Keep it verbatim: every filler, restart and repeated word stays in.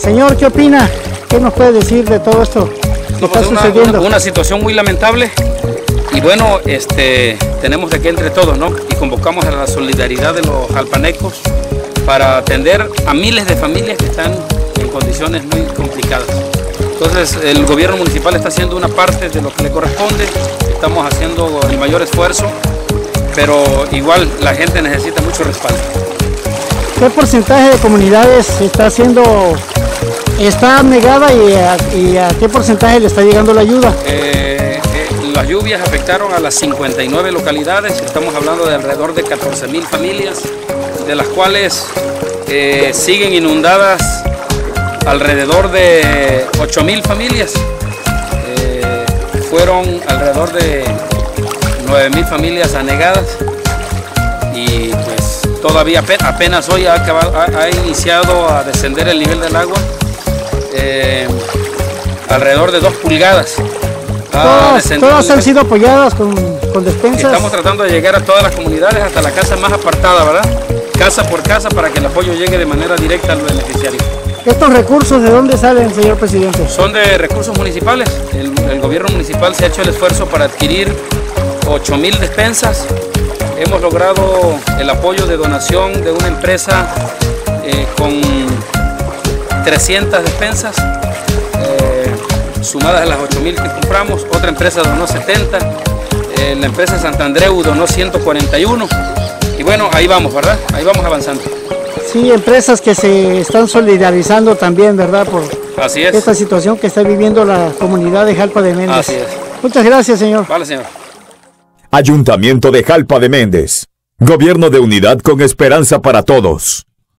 Señor, ¿qué opina? ¿Qué nos puede decir de todo esto que está una, sucediendo? Una, una situación muy lamentable y bueno, este, tenemos de que entre todos, ¿no? Y convocamos a la solidaridad de los jalpanecos para atender a miles de familias que están en condiciones muy complicadas. Entonces el gobierno municipal está haciendo una parte de lo que le corresponde, estamos haciendo el mayor esfuerzo, pero igual la gente necesita mucho respaldo. ¿Qué porcentaje de comunidades está haciendo, está negada y a, y a qué porcentaje le está llegando la ayuda? Eh, eh, las lluvias afectaron a las cincuenta y nueve localidades, estamos hablando de alrededor de catorce mil familias, de las cuales eh, siguen inundadas alrededor de ocho mil familias. Eh, fueron alrededor de nueve mil familias anegadas y pues todavía apenas hoy ha, acabado, ha, ha iniciado a descender el nivel del agua eh, alrededor de dos pulgadas. Todas, todas han sido apoyadas con, con despensas. Estamos tratando de llegar a todas las comunidades hasta la casa más apartada, ¿verdad? Casa por casa para que el apoyo llegue de manera directa al beneficiario. ¿Estos recursos de dónde salen, señor presidente? Son de recursos municipales. El, el gobierno municipal se ha hecho el esfuerzo para adquirir ocho mil despensas. Hemos logrado el apoyo de donación de una empresa eh, con trescientas despensas, eh, sumadas a las ocho mil que compramos. Otra empresa donó setenta, eh, la empresa Santandreu donó ciento cuarenta y uno. Y bueno, ahí vamos, ¿verdad? Ahí vamos avanzando. Sí, empresas que se están solidarizando también, ¿verdad? Por Así es. esta situación que está viviendo la comunidad de Jalpa de Méndez. Así es. Muchas gracias, señor. Vale, señor. Ayuntamiento de Jalpa de Méndez. Gobierno de unidad con esperanza para todos.